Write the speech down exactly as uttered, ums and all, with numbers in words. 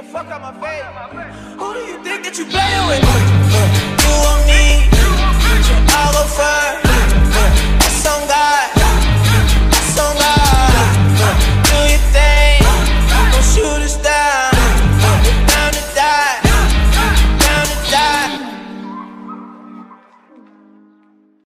fuck out my face. Who do you think that you playing with?